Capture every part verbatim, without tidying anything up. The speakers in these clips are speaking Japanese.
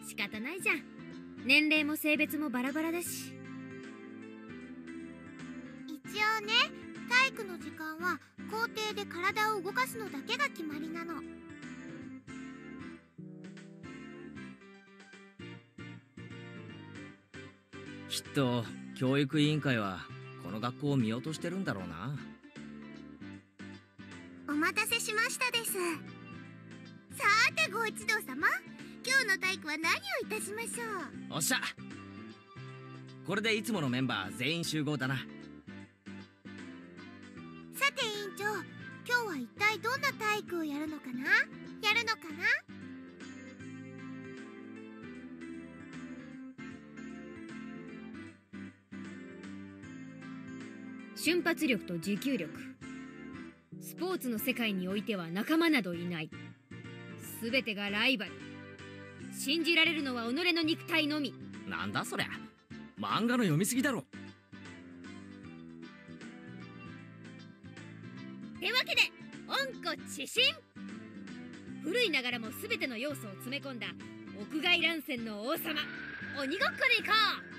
仕方ないじゃん。年齢も性別もバラバラだし。 一応ね、体育の時間は校庭で体を動かすのだけが決まりなの。 きっと教育委員会はこの学校を見落としてるんだろうな。 お待たせしましたです。さーてご一同様、今日の体育は何をいたしましょう。 おっしゃ、これでいつものメンバー全員集合だな。 さて委員長、今日は一体どんな体育をやるのかなやるのかな。 瞬発力と持久力。スポーツの世界においては仲間などいない。すべてがライバル。信じられるのは己の肉体のみ。 なんだそりゃ、漫画の読みすぎだろ。 ってわけで温故知新。古いながらもすべての要素を詰め込んだ屋外乱戦の王様、鬼ごっこでいこう。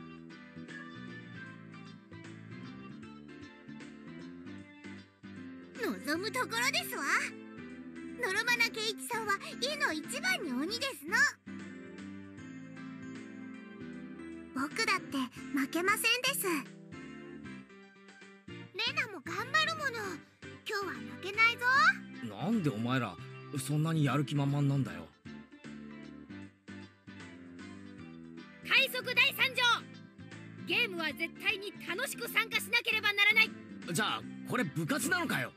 望むところですわ。ノロマナケイチさんは伊の一番に鬼ですの。僕だって負けませんです。レナも頑張るもの。今日は負けないぞ。 なんでお前らそんなにやる気満々なんだよ。 快速第三条、ゲームは絶対に楽しく参加しなければならない。 じゃあこれ部活なのかよ。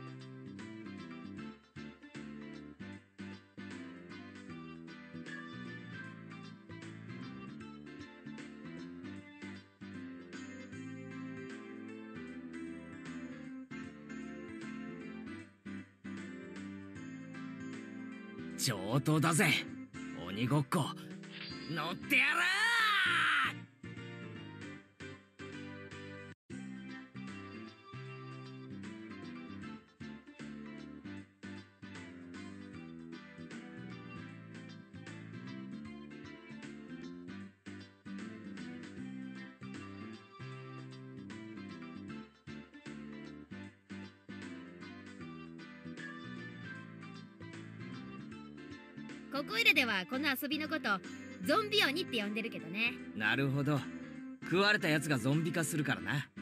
上等だぜ、鬼ごっこ。乗ってやらここいらではこの遊びのことゾンビ鬼って呼んでるけどね。 なるほど、食われたやつがゾンビ化するからな。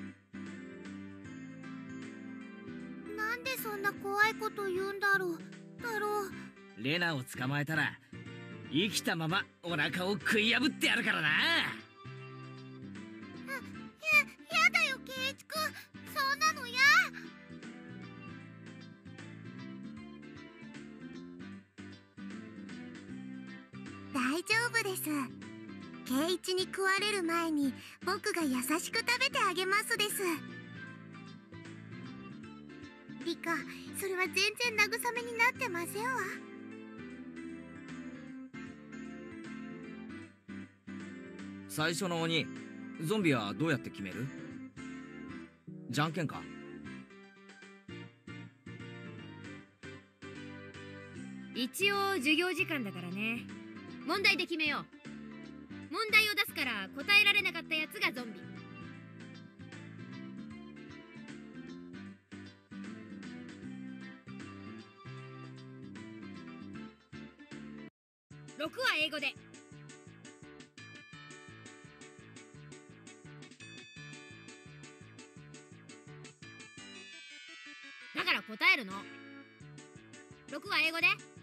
なんでそんな怖いこと言うんだろう太郎。 レナを捕まえたら生きたままお腹を食い破ってやるからな。 や、やだよケイチくん、そんなのや。大丈夫です。ケイチに食われる前に僕が優しく食べてあげますです。リカ、それは全然慰めになってませんわ。 最初の鬼、ゾンビはどうやって決める？じゃんけんか？ 一応授業時間だからね。問題で決めよう。問題を出すから答えられなかったやつがゾンビ。ろくは英語で。だから答えるの。ろくは英語で。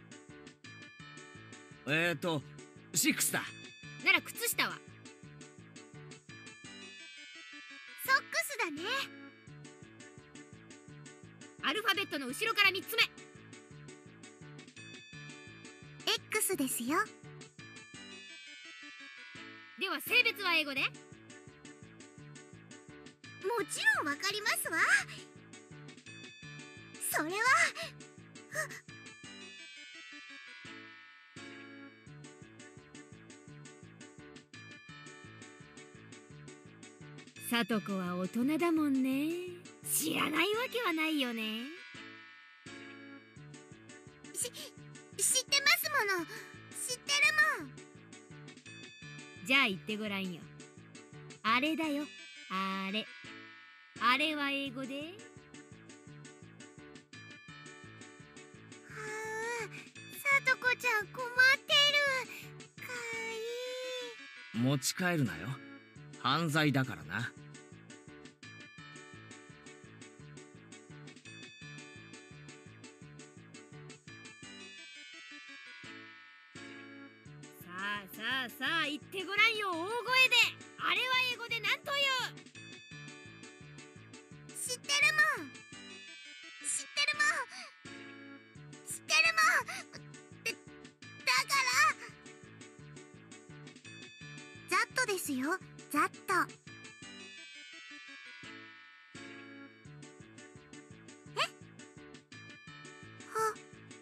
えーとシックスだ。 なら靴下は？ ソックスだね。 アルファベットの後ろからみっつめ。 X ですよ。 では性別は英語で。 もちろんわかりますわ。それはさとこは大人だもんね。知らないわけはないよね。 し知ってますもの。知ってるもん。 じゃあ言ってごらんよ。あれだよ、あれ。あれは英語で。 はあ、さとこちゃん困ってる。かわいい。 持ち帰るなよ。犯罪だからな。 さあさあさあ言ってごらんよ、大声で。あれは英語で何という？ 知ってるもん。知ってるもん。知ってるもん。だ、だからザットですよ、ザット。え？は。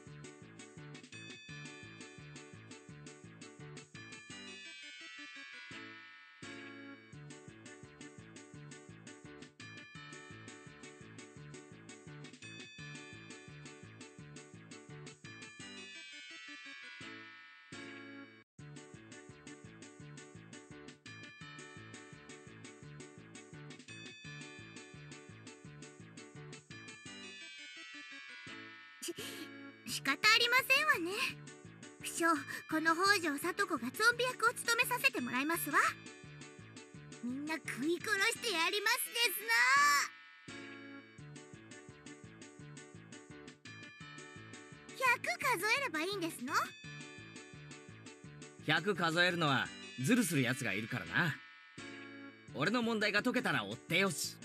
し仕方ありませんわね。不肖、この北条聡子がゾンビ役を務めさせてもらいますわ。みんな食い殺してやりますですな。ひゃく数えればいいんですの？ ひゃく数えるのはズルするやつがいるからな。俺の問題が解けたら追ってよし。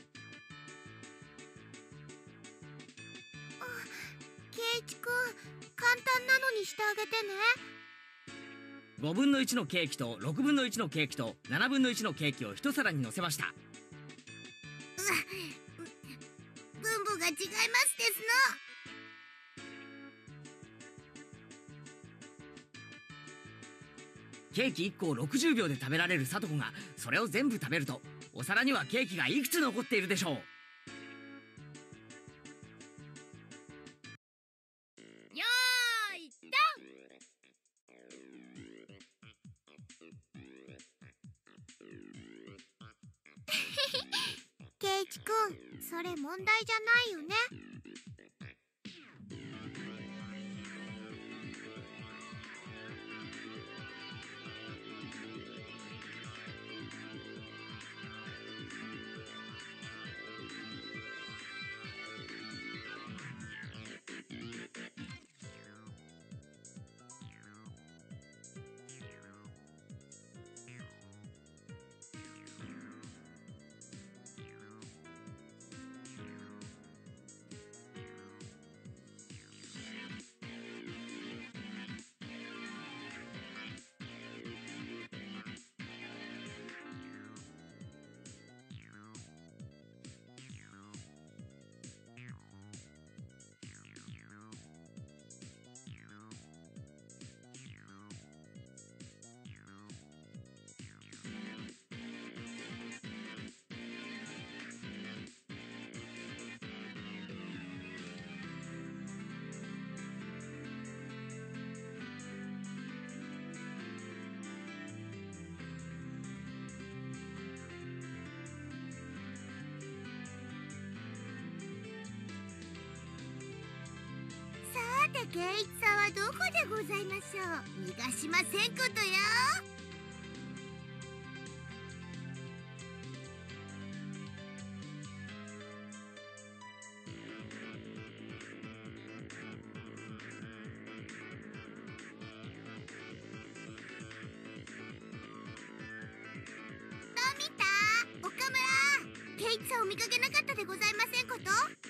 圭一くん、簡単なのにしてあげてね。 ごぶんのいちのケーキとろくぶんのいちのケーキとななぶんのいちのケーキを一皿に乗せました。 うわ、分母が違いますですの。ケーキいっこをろくじゅうびょうで食べられる聡子がそれを全部食べると、お皿にはケーキがいくつ残っているでしょう？ よーいドン。 圭一くん、それ問題じゃないよね。圭一さんはどこでございましょう。逃がしませんことよ。のび太、岡村、圭一さんを見かけなかったでございませんこと。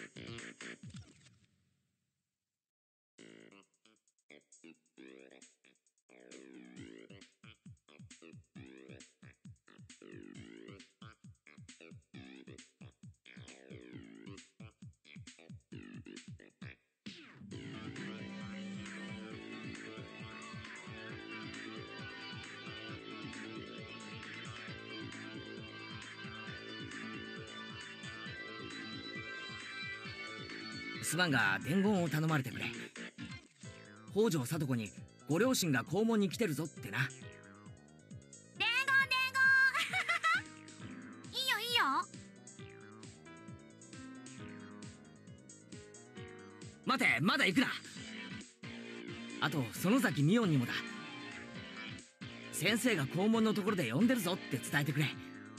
すまんが伝言を頼まれてくれ。北条聡子にご両親が校門に来てるぞってな。 伝待て、まだ行くな。あと園崎ミオンにもだ。先生が校門のところで呼んでるぞって伝えてくれ。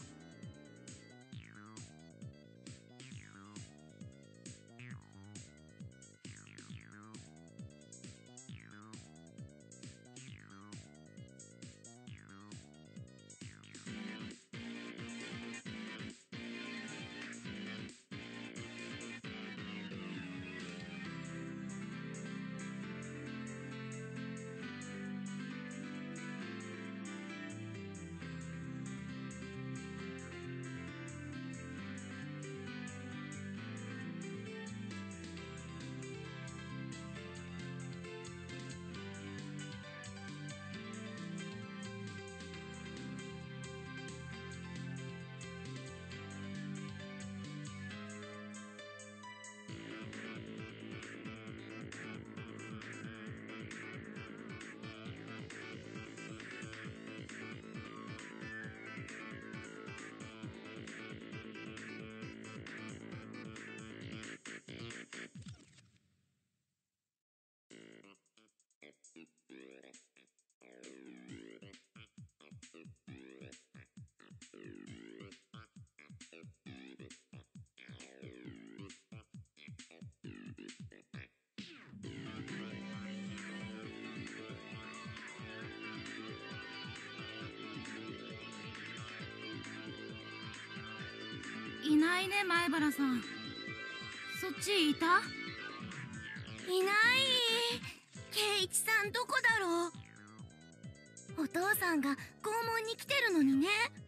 いないね、前原さん。そっちいた？ いない。圭一さんどこだろう。お父さんが校門に来てるのにね。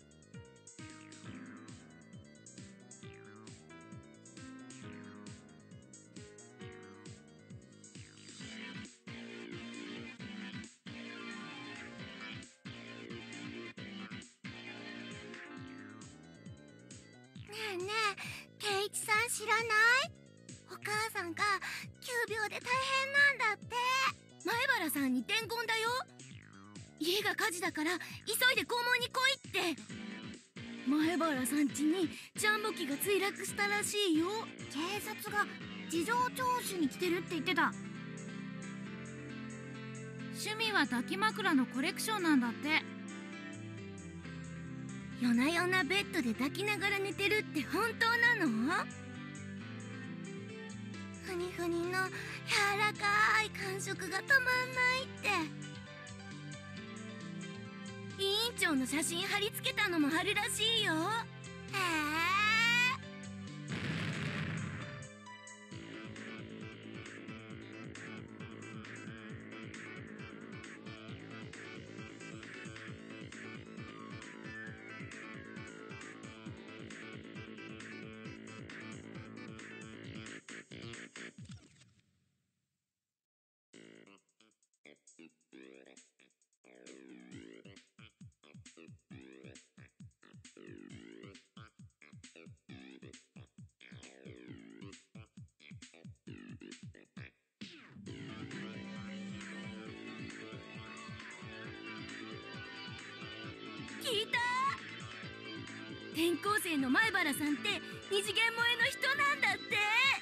ねえねえ、圭一さん知らない？お母さんが急病で大変なんだって。前原さんに伝言だよ。家が火事だから急いで校門に来いって。前原さん家にジャンボ機が墜落したらしいよ。警察が事情聴取に来てるって言ってた。 趣味は抱き枕のコレクションなんだって。 夜な夜なベッドで抱きながら寝てるって本当なの？ふにふにの柔らかい感触がたまんないって。委員長の写真貼り付けたのもあるらしいよ。へえ。聞いた？転校生の前原さんって二次元萌えの人なんだって。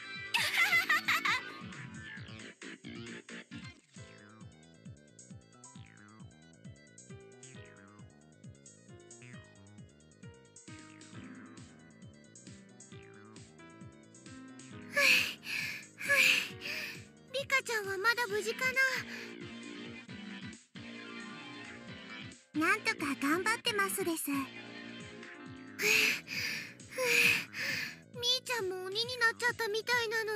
リカちゃんはまだ無事かな。なんとか頑張ってますです。みーちゃんも鬼になっちゃったみたいなの。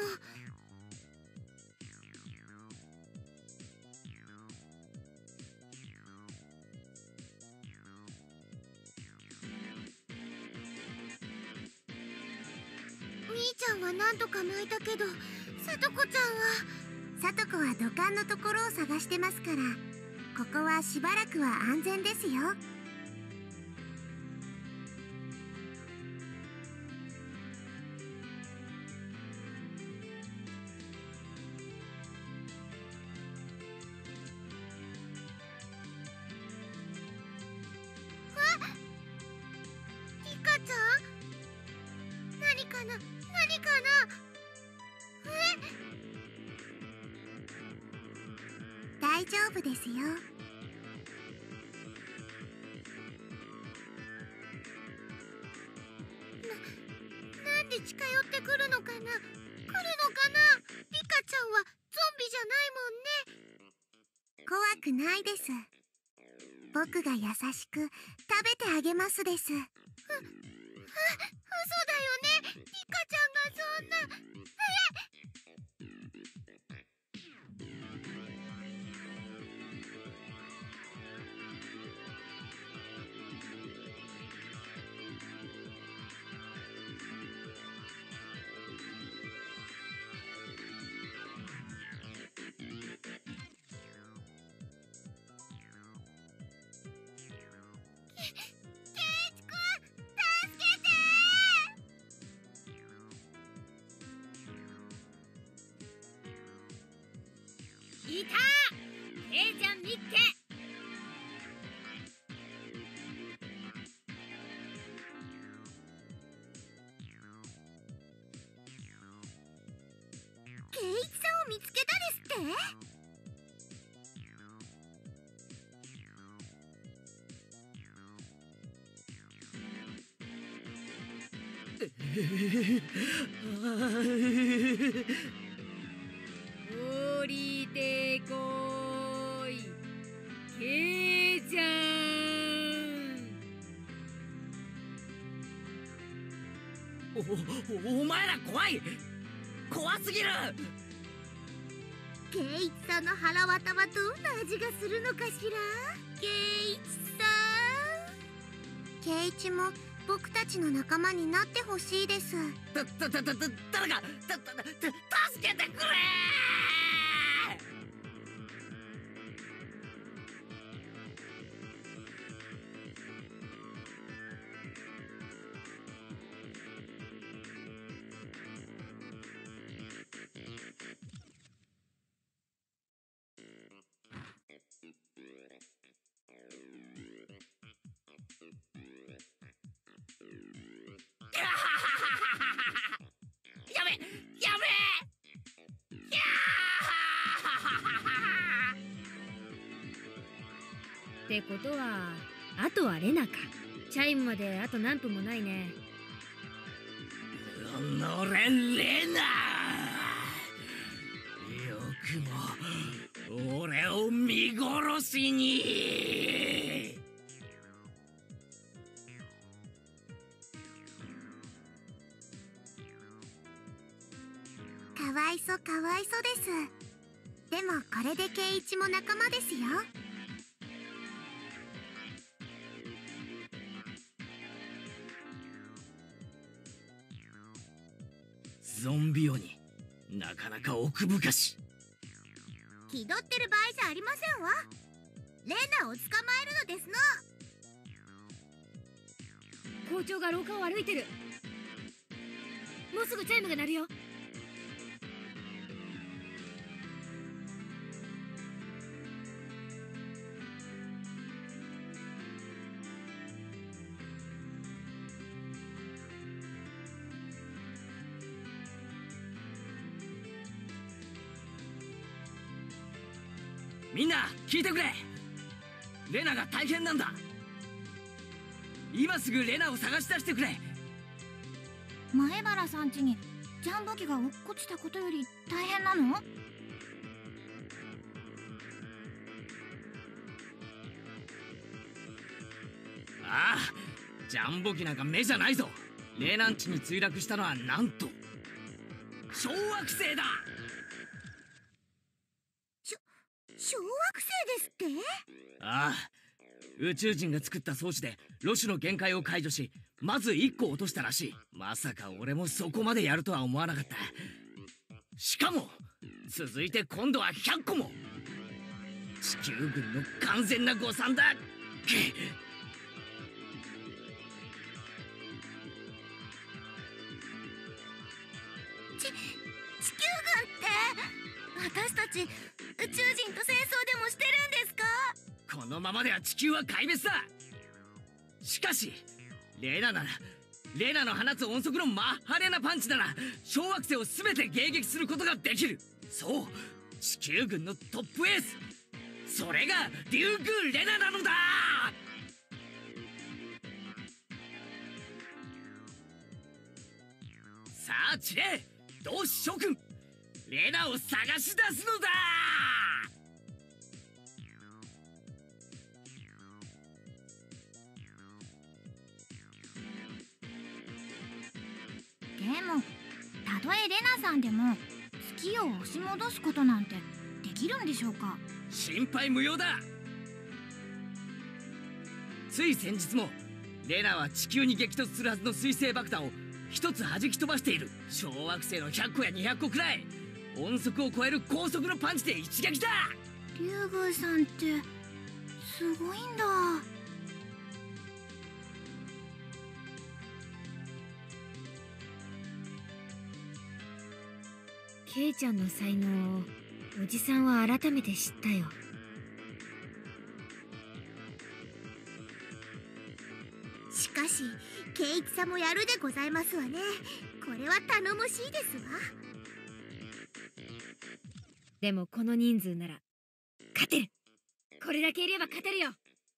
みーちゃんはなんとか巻いたけど、さとこちゃんはさとこは土管のところを探してますから、ここはしばらくは安全ですよ。あ、リカちゃん？何かな？何かな？え？ 大丈夫ですよ。なんで近寄ってくるのかな、来るのかな。リカちゃんはゾンビじゃないもんね。怖くないです。僕が優しく食べてあげますです。う、う、嘘だよね。リカちゃんがそんな。 いた！ケイちゃんみっけ！ ケイイチさんを見つけたですって降りてこーい、ケイちゃん。 お、お前ら怖い、怖すぎる。 ケイイチさんの腹渡はどんな味がするのかしら。ケイイチさん、ケイイチも僕たちの仲間になってほしいです。 た、た、た、た、た、誰か、た、た、た、助けてくれやべ、やべえ、やってことは、あとはレナか。チャイムまであと何分もないね。 のれレナ、よくも俺を見殺しに。 かわいそかわいそです。でもこれでケイイチも仲間ですよ。 ゾンビ鬼、なかなか奥深し。 気取ってる場合じゃありませんわ。レナを捕まえるのですの。 校長が廊下を歩いてる。もうすぐチャイムが鳴るよ。 みんな聞いてくれ。レナが大変なんだ。今すぐレナを探し出してくれ。 前原さん家にジャンボ機が落っこちたことより大変なの？ ああ、ジャンボ機なんか目じゃないぞ。レナン地に墜落したのはなんと小惑星だ。 小惑星ですって？ ああ、宇宙人が作った装置でロシュの限界を解除し、まずいっこ落としたらしい。まさか俺もそこまでやるとは思わなかった。しかも続いて今度はひゃっこも。地球軍の完全な誤算だ。 ち、地球軍って私たち宇宙人と戦争でもしてるんですか？ このままでは地球は壊滅だ。しかしレナなら、レナの放つ音速のマッハレナパンチなら小惑星を全て迎撃することができる。そう、地球軍のトップエースそれがリュウグウレナなのだ。さあチレ、同志諸君、レナを探し出すのだ。 でもたとえレナさんでも月を押し戻すことなんてできるんでしょうか？ 心配無用だ。つい先日もレナは地球に激突するはずの水星爆弾を一つ弾き飛ばしている。小惑星のひゃっこやにひゃっこくらい、音速を超える高速のパンチで一撃だ。 リュウグウさんってすごいんだ。 ケイちゃんの才能をおじさんは改めて知ったよ。 しかしケイチさんもやるでございますわね。これは頼もしいですわ。 でもこの人数なら勝てる。これだけいれば勝てるよ。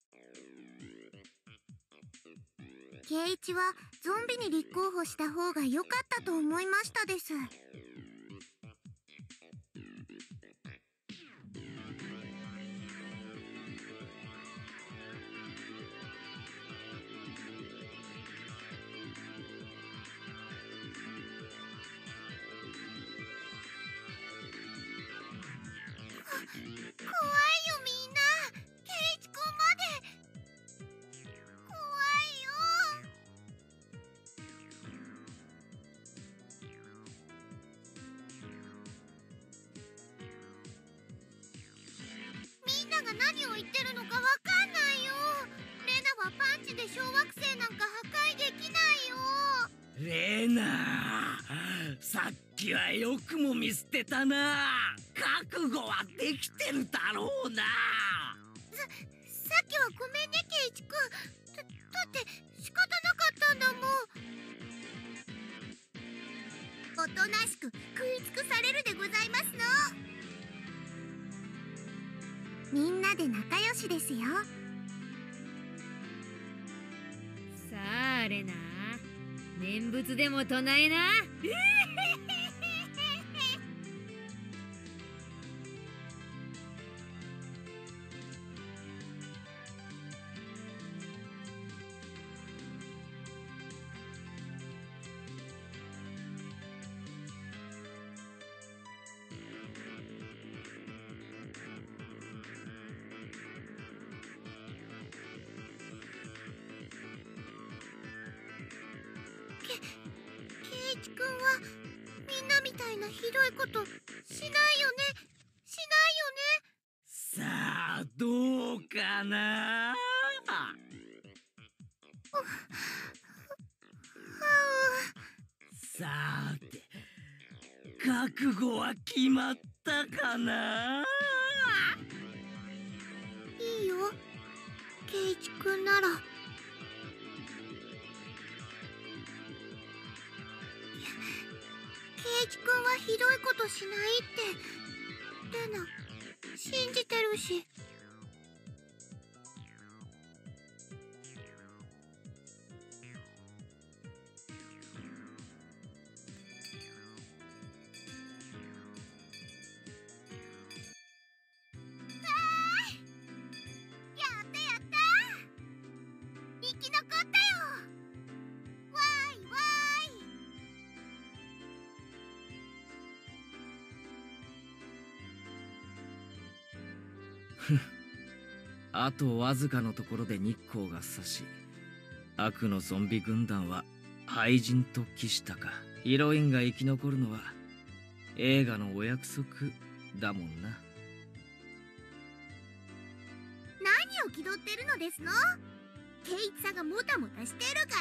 ケイチはゾンビに立候補した方が良かったと思いましたです。怖いよみんな。ケイチくんまで怖いよ。みんなが何を言ってるのかわかんないよ。レナはパンチで小惑星なんか破壊できないよ。 レナ、さっきはよくも見捨てたな。覚悟はできてるだろうな。 さ、さっきはごめんねケイチくん。だ、だって仕方なかったんだもん。おとなしく食い尽くされるでございますの。みんなで仲良しですよ。 さあレナ、念仏でも唱えな。 ケイチくんはみんなみたいなひどいことしないよね。しないよね。 さあどうかな。さて覚悟は決まったかな。 いいよケイチくんなら。ケイチくんはひどいことしないってレナ信じてるし。 あとわずかのところで日光が差し、悪のゾンビ軍団は廃人と帰したか。ヒロインが生き残るのは映画のお約束だもんな。 何を気取ってるのですの。ケイチさんがもたもたしてるから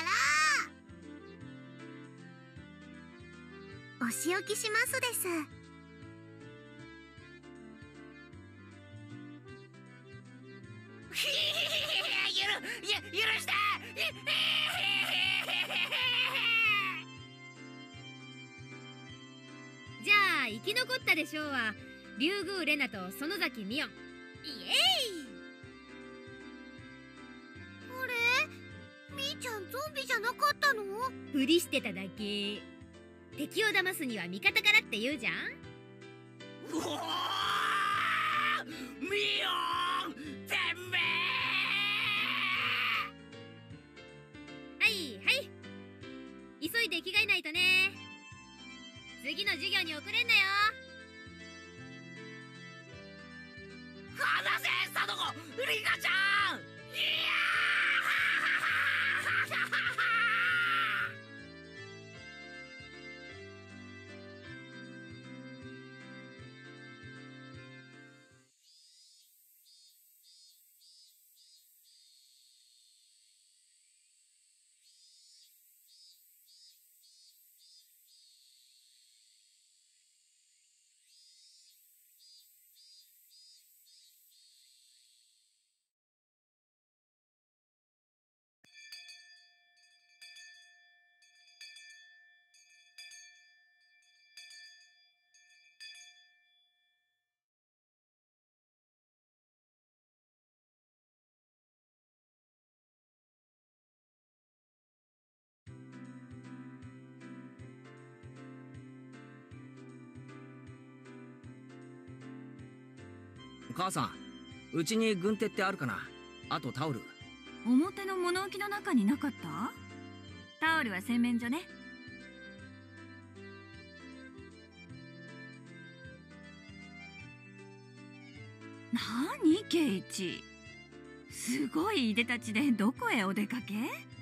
。お仕置きしますです。 ゆ許してじゃあ生き残ったでしょうはリュウグウレナと園崎ミオン。 イエイ。あれ、みーちゃんゾンビじゃなかったの？ ふりしてただけ。敵を騙すには味方からって言うじゃん。 うおーミオンてめはいはい、急いで着替えないとね。次の授業に遅れんなよ。 離せサトコリカちゃん。いや母さん、うちに軍手ってあるかな。あとタオル。 表の物置の中になかった？タオルは洗面所ね。なにケイチ、すごいいでたちでどこへお出かけ？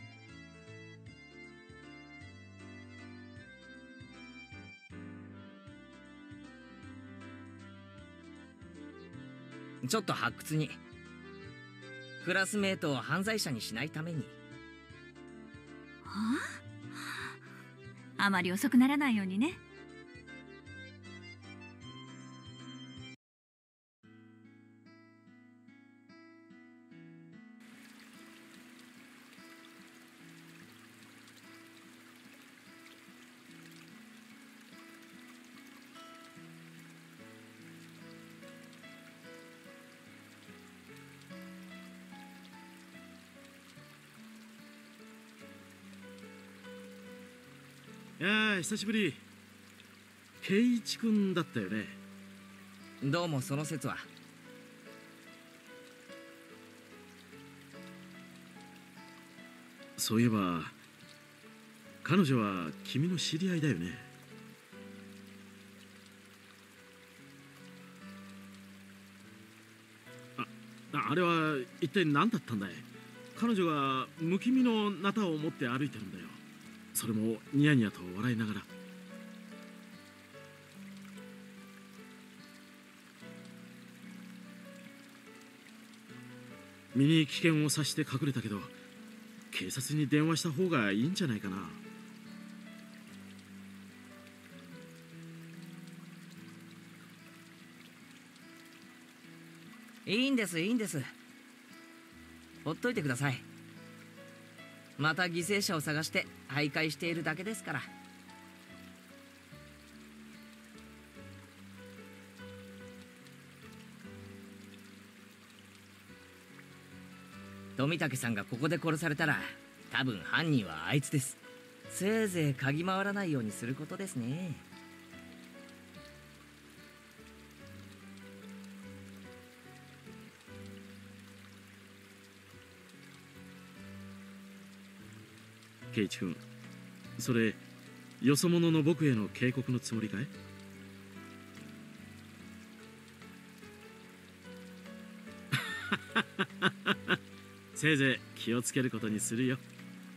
ちょっと発掘に。クラスメートを犯罪者にしないために。 はあ、あまり遅くならないようにね。 いやー、久しぶり。圭一君だったよね。 どうもその説は。 そういえば彼女は君の知り合いだよね。あ、あれは一体何だったんだい。彼女が不気味のナタを持って歩いてるんだよ。それもニヤニヤと笑いながら。身に危険を察して隠れたけど、警察に電話した方がいいんじゃないかな。 いいんですいいんです、ほっといてください。また犠牲者を探して徘徊しているだけですから。富武さんがここで殺されたら多分犯人はあいつです。せいぜい嗅ぎ回らないようにすることですね。 圭一君、それよそ者の僕への警告のつもりかい？せいぜい気をつけることにするよ。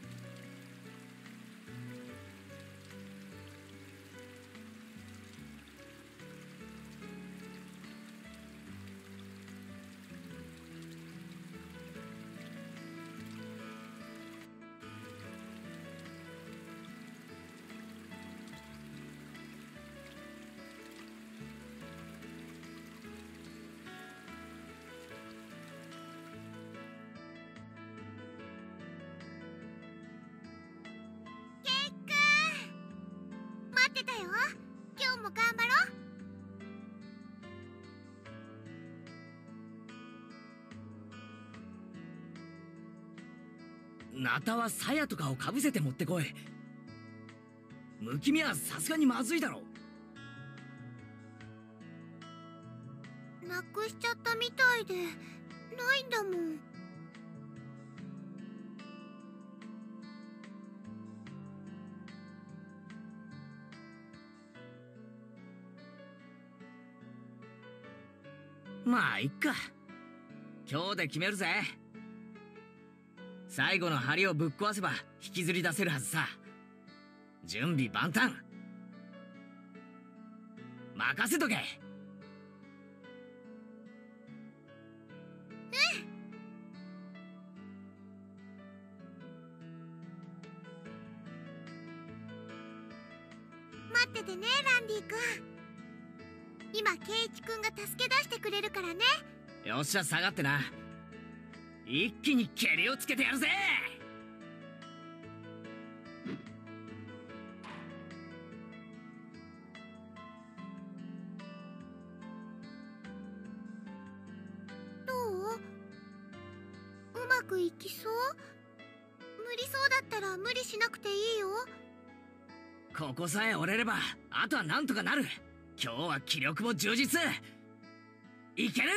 待ってたよ。今日も頑張ろう。 ナタは鞘とかをかぶせて持ってこい。むきみはさすがにまずいだろ。 なくしちゃったみたいでないんだもん。 まあいっか、今日で決めるぜ。最後の針をぶっ壊せば引きずり出せるはずさ。準備万端、任せとけ。 待っててねランディ君。今ケイチ君が助け出してくれるからね。 よっしゃ下がってな。一気にケリをつけてやるぜ。 どう？うまくいきそう？無理そうだったら無理しなくていいよ。 ここさえ折れればあとはなんとかなる。今日は気力も充実。いける。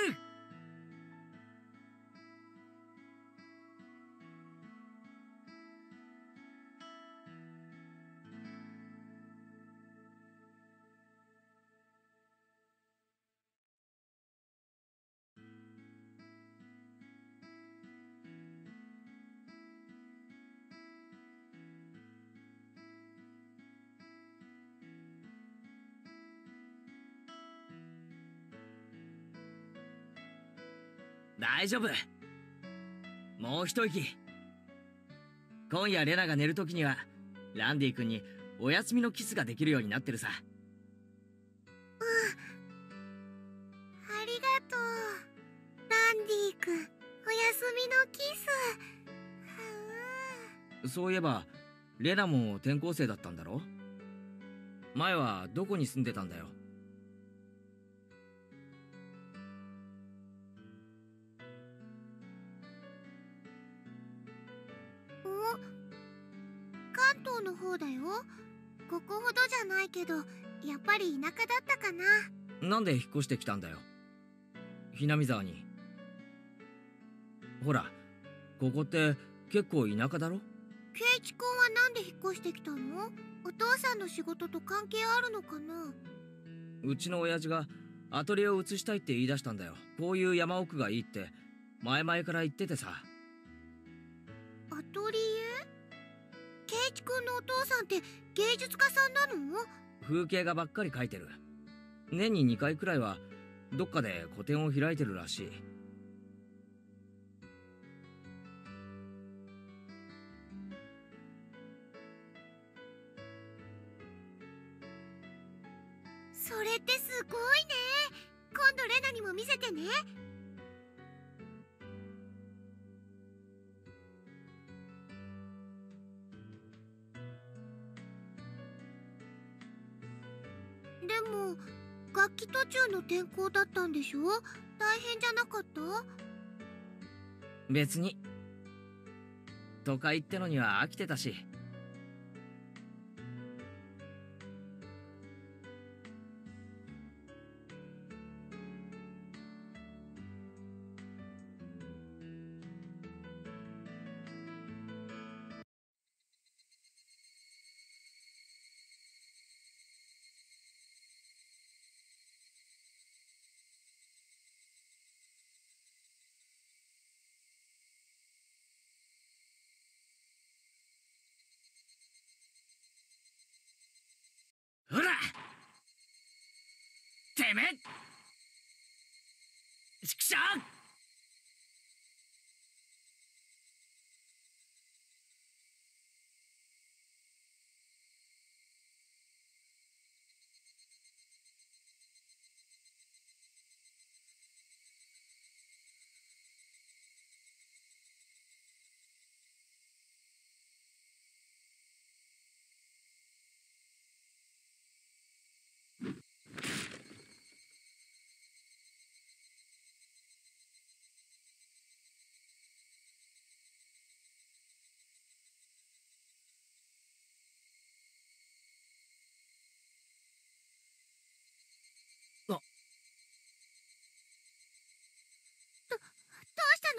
大丈夫。もう一息。今夜レナが寝るときにはランディ君にお休みのキスができるようになってるさ。 うん、ありがとうランディ君。お休みのキス。 はあ、そういえばレナも転校生だったんだろ。前はどこに住んでたんだよ。 関東の方だよ。ここほどじゃないけどやっぱり田舎だったかな。 なんで引っ越してきたんだよ、ひなみ沢に。ほらここって結構田舎だろ。 ケイチ君はなんで引っ越してきたの？お父さんの仕事と関係あるのかな？ うちの親父がアトリエを移したいって言い出したんだよ。こういう山奥がいいって前々から言っててさ。 アトリエ？ケイチ君のお父さんって芸術家さんなの？ 風景画ばっかり描いてる。年ににかいくらいはどっかで個展を開いてるらしい。 それってすごいね。今度レナにも見せてね。でも楽器途中の転校だったんでしょ？大変じゃなかった？ 別に。都会ってのには飽きてたし。ほらてめえ、ちくしょう。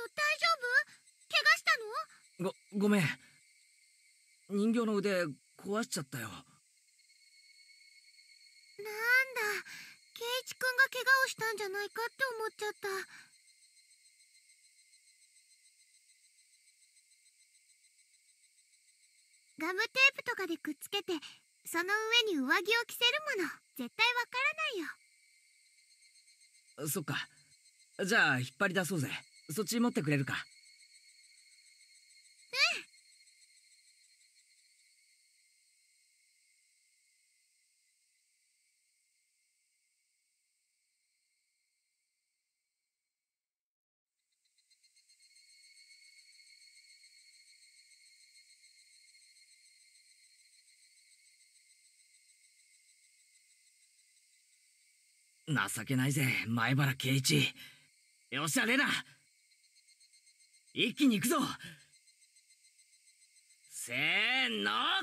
大丈夫？怪我したの？ ごごめん、人形の腕壊しちゃったよ。 なんだ、圭一くんが怪我をしたんじゃないかって思っちゃった。ガムテープとかでくっつけて、その上に上着を着せるもの絶対わからないよ。 そっか、じゃあ引っ張り出そうぜ。そっち持ってくれるか？情けないぜ前原圭一。よっしゃレナ、一気に行くぞ。せーの。 や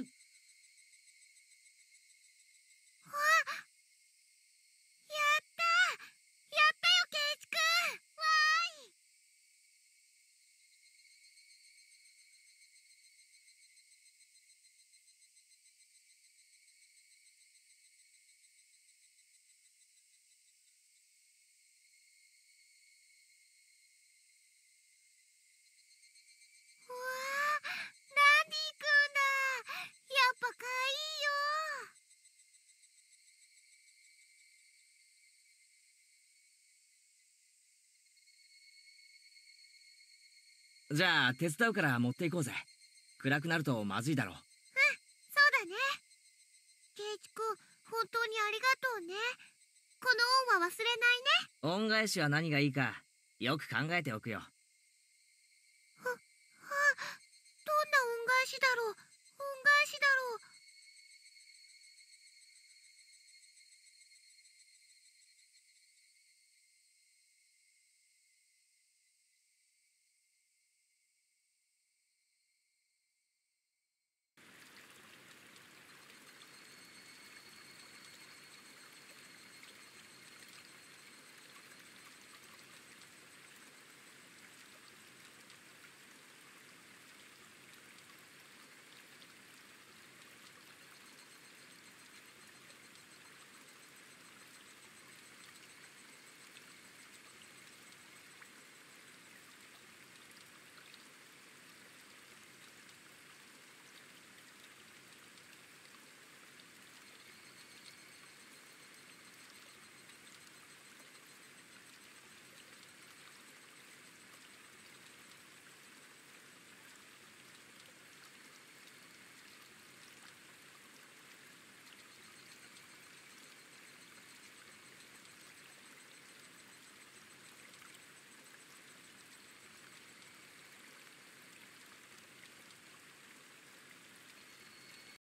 ったやったよ圭一くん、わーい。うわー、ランディくんだ。やっぱかわいいよ。 じゃあ手伝うから持っていこうぜ。暗くなるとまずいだろう。 そうだね。圭一くん、本当にありがとうね。この恩は忘れないね。 恩返しは何がいいかよく考えておくよ。 は、は、どんな恩返しだろう。恩返しだろう。